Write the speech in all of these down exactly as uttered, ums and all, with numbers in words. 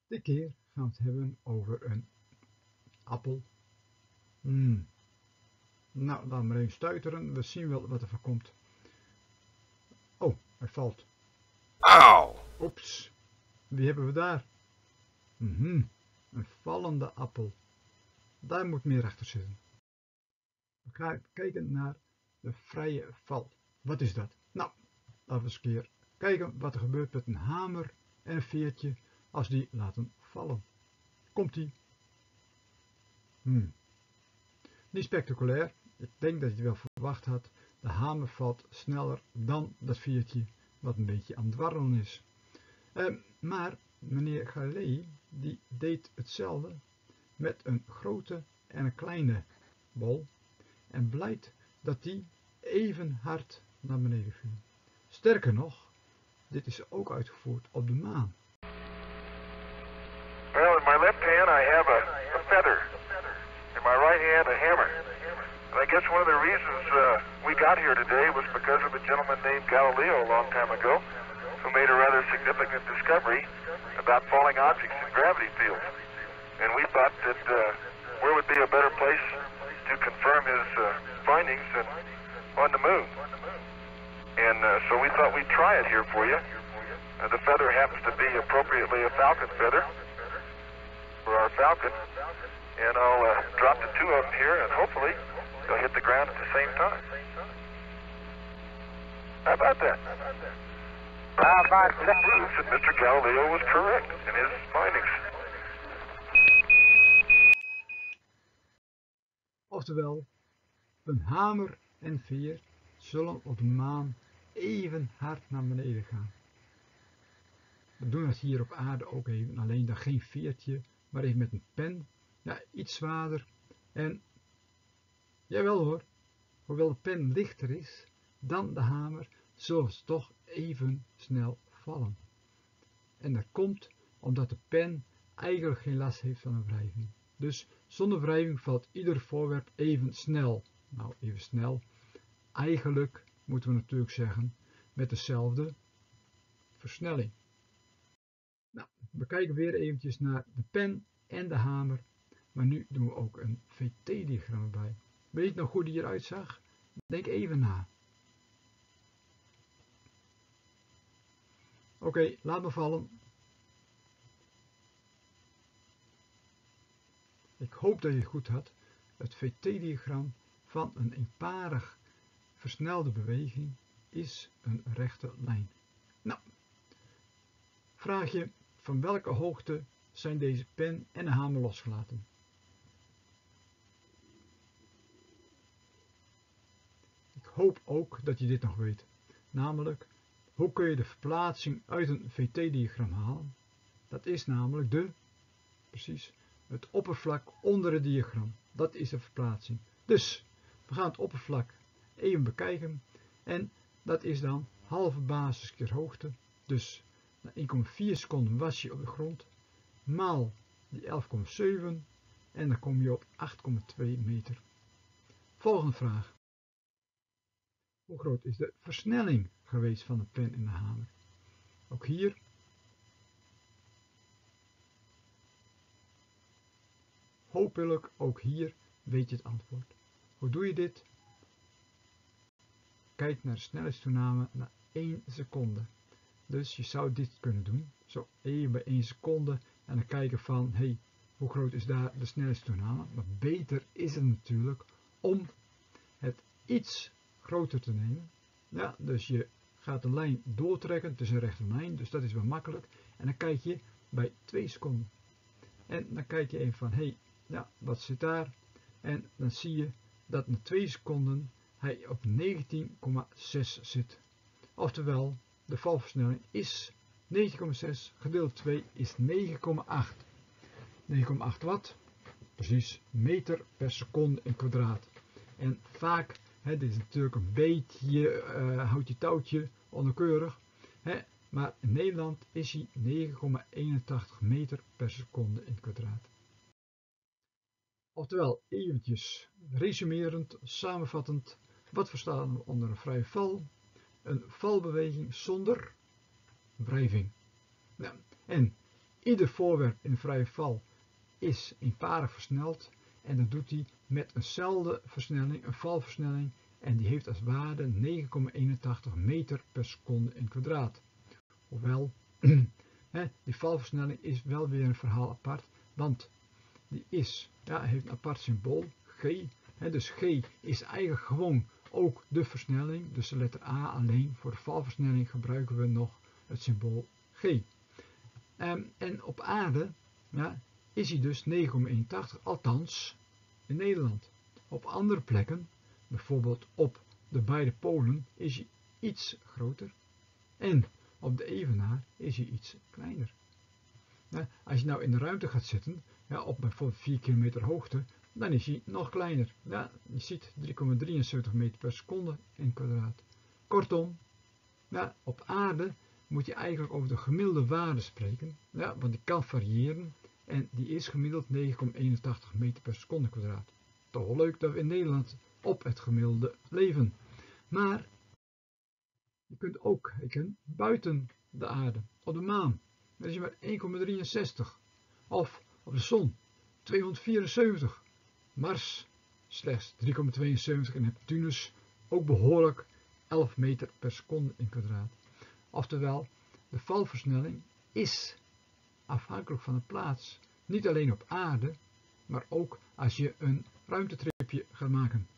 Dit keer gaan we het hebben over een appel. Hmm. Nou, laten we maar even stuiteren. We zien wel wat er van komt. Oh, hij valt. Auw! Oeps. Wie hebben we daar? Mm-hmm. Een vallende appel. Daar moet meer achter zitten. We gaan kijken naar de vrije val. Wat is dat? Nou, laten we eens een keer kijken wat er gebeurt met een hamer en een veertje als die laten vallen. Komt-ie. Hmm. Niet spectaculair. Ik denk dat je het wel verwacht had. De hamer valt sneller dan dat veertje wat een beetje aan het dwarrelen is. Uh, maar meneer Galilei die deed hetzelfde met een grote en een kleine bol en blijkt dat die even hard naar beneden viel. Sterker nog, dit is ook uitgevoerd op de maan. Well, in my left hand I have a, a feather. In my right hand a hammer. And I guess one of the reasons uh, we got here today was because of a gentleman named Galileo a long time ago who made a rather significant discovery about falling objects in gravity fields. And we thought that uh, where would be a better place to confirm his uh, findings than on the moon. And uh, so we thought we'd try it here for you. Uh, the feather happens to be appropriately a falcon feather for our falcon. And I'll uh, drop the two of them here and hopefully they'll hit the ground at the same time. How about that? How about that? Proves that Mister Galileo was correct in his findings. Oftewel, een hamer en veer zullen op de maan even hard naar beneden gaan. We doen het hier op aarde ook even, alleen dan geen veertje, maar even met een pen, ja, iets zwaarder. En jawel hoor, hoewel de pen lichter is dan de hamer, zullen ze toch even snel vallen. En dat komt omdat de pen eigenlijk geen last heeft van een wrijving. Dus zonder wrijving valt ieder voorwerp even snel. Nou, even snel. Eigenlijk moeten we natuurlijk zeggen met dezelfde versnelling. Nou, we kijken weer eventjes naar de pen en de hamer. Maar nu doen we ook een V T-diagram erbij. Weet je nog hoe die eruit zag? Denk even na. Oké, okay, laat me vallen. Ik hoop dat je het goed had. Het V T-diagram van een eenparig versnelde beweging is een rechte lijn. Nou, vraag je van welke hoogte zijn deze pen en de hamer losgelaten? Ik hoop ook dat je dit nog weet. Namelijk, hoe kun je de verplaatsing uit een V T-diagram halen? Dat is namelijk de, precies, het oppervlak onder het diagram. Dat is de verplaatsing. Dus, we gaan het oppervlak even bekijken. En dat is dan halve basis keer hoogte. Dus na één komma vier seconden was je op de grond. Maal die elf komma zeven. En dan kom je op acht komma twee meter. Volgende vraag. Hoe groot is de versnelling geweest van de pen en de hamer? Ook hier. Hopelijk ook hier weet je het antwoord. Hoe doe je dit? Kijk naar de snelheidstoename na één seconde. Dus je zou dit kunnen doen. Zo even bij één seconde. En dan kijken van, hé, hey, hoe groot is daar de snelheidstoename? Maar beter is het natuurlijk om het iets groter te nemen. Ja, dus je gaat de lijn doortrekken. Het is een rechte lijn, dus dat is wel makkelijk. En dan kijk je bij twee seconden. En dan kijk je even van, hé, hey, ja, wat zit daar? En dan zie je dat na twee seconden hij op negentien komma zes zit. Oftewel, de valversnelling is negentien komma zes gedeeld twee is negen komma acht. negen komma acht watt, precies meter per seconde in kwadraat. En vaak, hè, dit is natuurlijk een beetje uh, houtje touwtje, onnauwkeurig. Hè, maar in Nederland is hij negen komma eenentachtig meter per seconde in kwadraat. Oftewel, eventjes resumerend, samenvattend, wat verstaan we onder een vrije val? Een valbeweging zonder wrijving. Ja, en Ieder voorwerp in een vrije val is eenparig versneld en dat doet hij met eenzelfde versnelling, een valversnelling, en die heeft als waarde negen komma eenentachtig meter per seconde in kwadraat. Hoewel, die valversnelling is wel weer een verhaal apart, want die is, ja, heeft een apart symbool, G. Dus G is eigenlijk gewoon ook de versnelling, dus de letter A alleen. Voor de valversnelling gebruiken we nog het symbool G. Um, en op aarde, ja, is hij dus negen komma eenentachtig, althans in Nederland. Op andere plekken, bijvoorbeeld op de beide polen, is hij iets groter en op de evenaar is hij iets kleiner. Ja, als je nou in de ruimte gaat zitten, ja, op bijvoorbeeld vier kilometer hoogte, dan is hij nog kleiner. Ja, je ziet drie komma drieënzeventig meter per seconde in kwadraat. Kortom, ja, op aarde moet je eigenlijk over de gemiddelde waarde spreken, ja, want die kan variëren en die is gemiddeld negen komma eenentachtig meter per seconde kwadraat. Toch wel leuk dat we in Nederland op het gemiddelde leven. Maar je kunt ook kijken buiten de aarde, op de maan. Dan is je maar één komma drieënzestig. Of op de zon tweehonderdvierenzeventig. Mars slechts drie komma tweeënzeventig en Neptunus ook behoorlijk elf meter per seconde in kwadraat. Oftewel, de valversnelling is afhankelijk van de plaats. Niet alleen op aarde, maar ook als je een ruimtetripje gaat maken.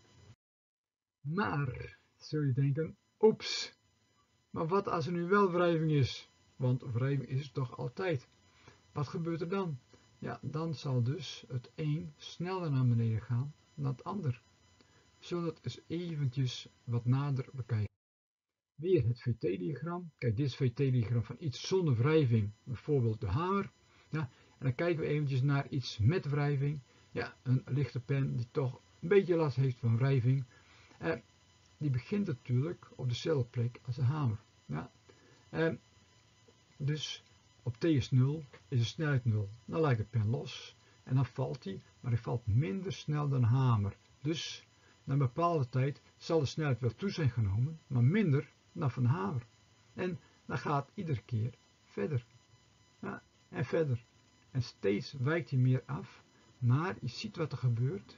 Maar, zul je denken, oeps, maar wat als er nu wel wrijving is? Want wrijving is er toch altijd. Wat gebeurt er dan? Ja, dan zal dus het een sneller naar beneden gaan dan het ander. Zullen we het eens eventjes wat nader bekijken. Weer het V T-diagram. Kijk, dit is het V T-diagram van iets zonder wrijving, bijvoorbeeld de hamer. Ja, en dan kijken we eventjes naar iets met wrijving. Ja, een lichte pen die toch een beetje last heeft van wrijving. Eh, die begint natuurlijk op dezelfde plek als de hamer. Ja. Eh, dus op T is nul, is de snelheid nul. Dan lijkt de pen los en dan valt hij, maar hij valt minder snel dan een hamer. Dus na een bepaalde tijd zal de snelheid wel toe zijn genomen, maar minder dan van de hamer. En dan gaat iedere keer verder. Ja, en verder. En steeds wijkt hij meer af, maar je ziet wat er gebeurt.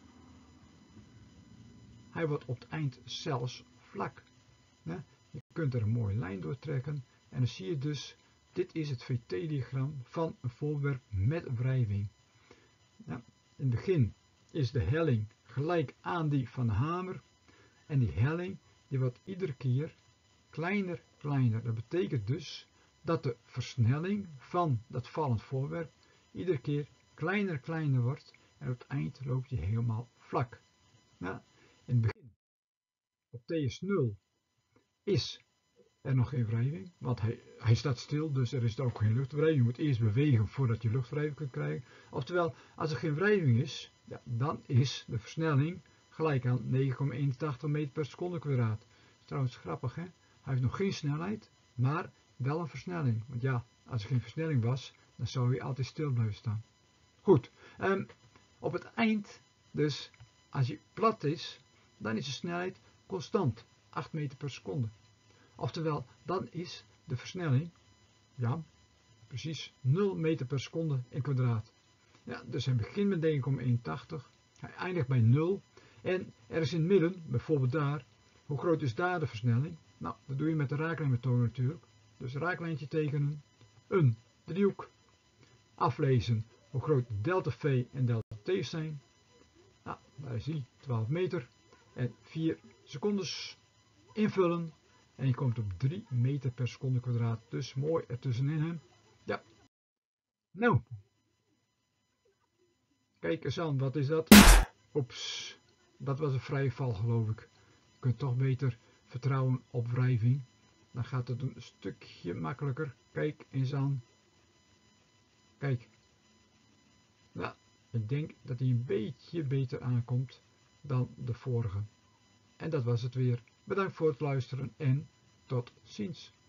Hij wordt op het eind zelfs vlak. Ja, je kunt er een mooie lijn door trekken en dan zie je dus, dit is het V T-diagram van een voorwerp met wrijving. Ja, in het begin is de helling gelijk aan die van de hamer en die helling die wordt iedere keer kleiner, kleiner. Dat betekent dus dat de versnelling van dat vallend voorwerp iedere keer kleiner, kleiner wordt en op het eind loopt hij helemaal vlak. Ja, in het begin, op T is nul, is er nog geen wrijving, want hij, hij staat stil, dus er is ook geen luchtwrijving. Je moet eerst bewegen voordat je luchtwrijving kunt krijgen. Oftewel, als er geen wrijving is, ja, dan is de versnelling gelijk aan negen komma eenentachtig meter per seconde kwadraat. Dat is trouwens grappig, hè? Hij heeft nog geen snelheid, maar wel een versnelling. Want ja, als er geen versnelling was, dan zou hij altijd stil blijven staan. Goed, um, op het eind, dus als hij plat is, dan is de snelheid constant, acht meter per seconde. Oftewel, dan is de versnelling, ja, precies nul meter per seconde in kwadraat. Ja, dus hij begint met negen komma eenentachtig, hij eindigt bij nul. En er is in het midden, bijvoorbeeld daar, hoe groot is daar de versnelling? Nou, dat doe je met de raaklijnmethode natuurlijk. Dus raaklijntje tekenen, een driehoek, aflezen hoe groot delta V en delta T zijn. Nou, daar is hij, twaalf meter en vier secondes, invullen. En je komt op drie meter per seconde kwadraat. Dus mooi ertussenin, hè? Ja. Nou. Kijk eens aan, wat is dat? Oeps. Dat was een vrije val, geloof ik. Je kunt toch beter vertrouwen op wrijving. Dan gaat het een stukje makkelijker. Kijk eens aan. Kijk. Ja, ik denk dat hij een beetje beter aankomt dan de vorige. En dat was het weer. Bedankt voor het luisteren en tot ziens.